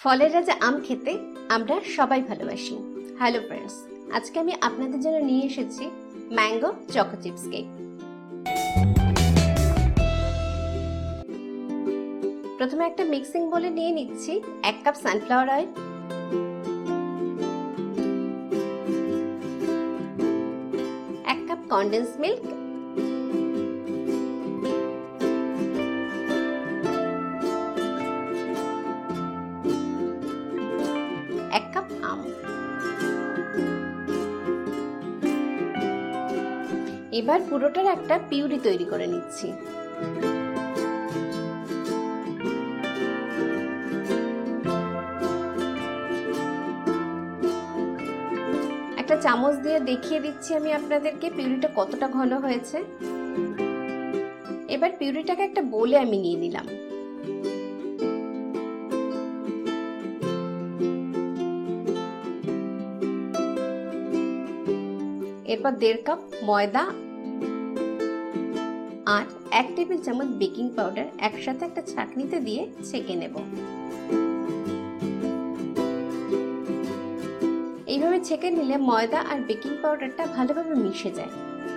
ফলের রাজা আম খেতে আমরা সবাই ভালোবাসি। হ্যালো ফ্রেন্ডস, আজকে আমি আপনাদের জন্য নিয়ে এসেছি ম্যাঙ্গো চকো চিপস কেক। প্রথমে একটা মিক্সিং বোলে নিয়ে নিচ্ছি 1 cup sunflower oil, 1 cup condense milk, 1 cup আম। এবার পুরোটার একটা পিউরি তৈরি করে নিচ্ছি। একটা চামচ দিয়ে দেখিয়ে দিচ্ছি আমি আপনাদেরকে পিউরিটা কতটা ঘন হয়েছে। এবার পিউরিটাকে একটা বোলে আমি নিয়ে নিলাম। এরপর 1.5 কাপ ময়দা আর 1 টেবিল চামচ বেকিং পাউডার একসাথে একটা ছাঁকনিতে দিয়ে ছেঁকে নেব। এইভাবে ছেঁকে নিলে ময়দা আর বেকিং পাউডারটা ভালোভাবে মিশে যায়।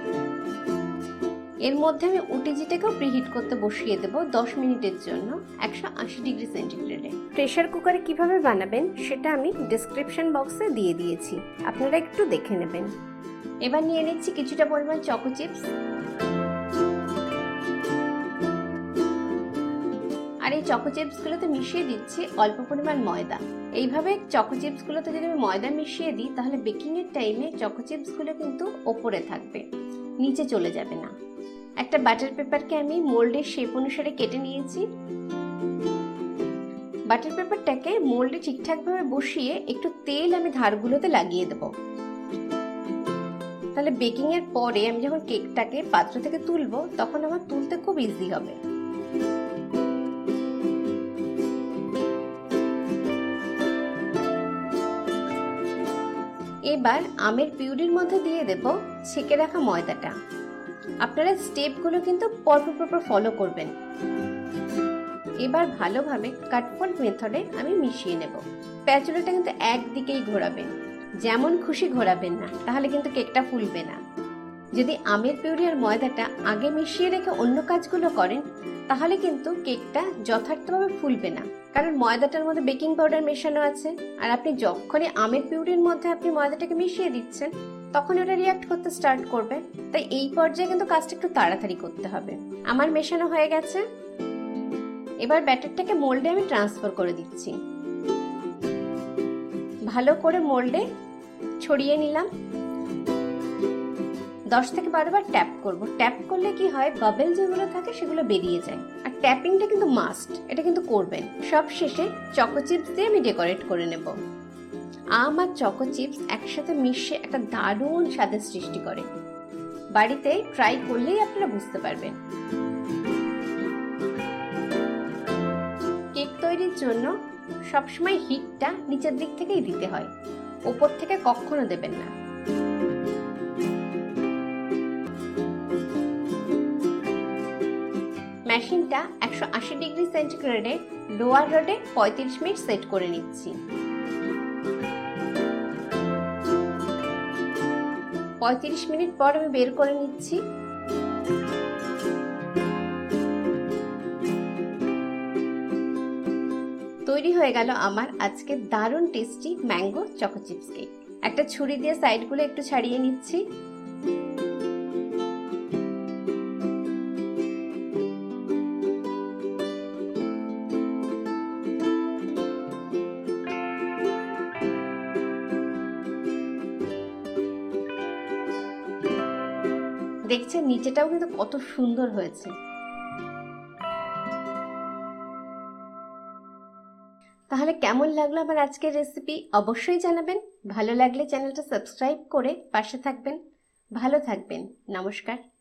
এর মধ্যে আমি ওটিজিটাকেও প্রিহিট করতে বসিয়ে দেব 10 মিনিটের জন্য 180 ডিগ্রি সেন্টিগ্রেডে। প্রেসার কুকারে কিভাবে বানাবেন সেটা আমি ডেসক্রিপশন বক্সে দিয়ে দিয়েছি, আপনারা একটু দেখে নেবেন। এবার নিয়ে নিচ্ছি কিছুটা পরিমাণ চকো চিপস, আর এই চকো চিপসগুলোতে মিশিয়ে দিচ্ছি অল্প পরিমাণ ময়দা। এইভাবে চকো চিপসগুলোতে যদি আমি ময়দা মিশিয়ে দিই তাহলে বেকিং এর টাইমে চকো চিপসগুলো কিন্তু ওপরে থাকবে, নিচে চলে যাবে না। একটা বাটার পেপারকে আমি মোল্ডের শেপ অনুসারে কেটে নিয়েছি। বাটার পেপারটাকে মোল্ডে ঠিকঠাকভাবে বসিয়ে একটু তেল আমি ধারগুলোতে লাগিয়ে দেব। তাহলে বেকিং এর পরে আমি যখন কেকটাকে পাত্র থেকে তুলবো তখন আমার তুলতে খুব ইজি হবে। এবার আমের পিউরির মধ্যে দিয়ে দেব ছেঁকে রাখা ময়দাটা। আপনারা স্টেপগুলো কিন্তু পরপর ফলো করবেন। এবার ভালোভাবে কাটফোল্ড মেথডে আমি মিশিয়ে নেব। প্যাচুলাটা কিন্তু একদিকেই ঘোরাবেন, যেমন খুশি ঘোরাবেন না, তাহলে কিন্তু কেকটা ফুলবে না। যদি আমের পিউরি আর ময়দাটা আগে মিশিয়ে রেখে অন্য কাজগুলো করেন তাহলে কিন্তু কেকটা যথার্থভাবে ফুলবে না, কারণ ময়দাটার মধ্যে বেকিং পাউডার মেশানো আছে। আর আপনি যখনই আমের পিউরির মধ্যে আপনি ময়দাটাকে মিশিয়ে দিচ্ছেন তখন ওটা রিঅ্যাক্ট করতে স্টার্ট করবে। তাই এই পর্যায়ে কিন্তু কাজটা একটু তাড়াতাড়ি করতে হবে। আমার মেশানো হয়ে গেছে। এবার ব্যাটারটাকে মোল্ডে আমি ট্রান্সফার করে দিচ্ছি। ভালো করে মোল্ডে ছড়িয়ে নিলাম। 10 থেকে 12 বার ট্যাপ করব। ট্যাপ করলে কি হয়, বাবেল যেগুলো থাকে সেগুলো বেরিয়ে যায়। আর ট্যাপিংটা কিন্তু মাস্ট, এটা কিন্তু করবেন। সব শেষে চকো চিপস দিয়ে আমি ডেকোরেট করে নেব। আম আর চকো চিপস একসাথে মিশে একটা দারুণ স্বাদের সৃষ্টি করে। বাড়িতে ট্রাই করলেই আপনারা বুঝতে পারবেন। কেক তৈরির জন্য সবসময় হিটটা নিচের দিক থেকেই দিতে হয়, উপর থেকে কখনো দেবেন না। মেশিনটা 180 ডিগ্রি সেন্টিগ্রেডে লোয়ার রোডে 35 মিনিট সেট করে নিচ্ছি। 35 মিনিট পর আমি বের করে নিচ্ছি। তৈরি হয়ে গেল আমার আজকে দারুণ tasty mango choco chips cake. একটা ছুরি দিয়ে সাইডগুলো একটু ছাড়িয়ে নিচ্ছি। দেখছেন নিচেটাও কিন্তু কত সুন্দর হয়েছে। তাহলে কেমন লাগলো আমার আজকের রেসিপি অবশ্যই জানাবেন। ভালো লাগলে চ্যানেলটা সাবস্ক্রাইব করে পাশে থাকবেন। ভালো থাকবেন। নমস্কার।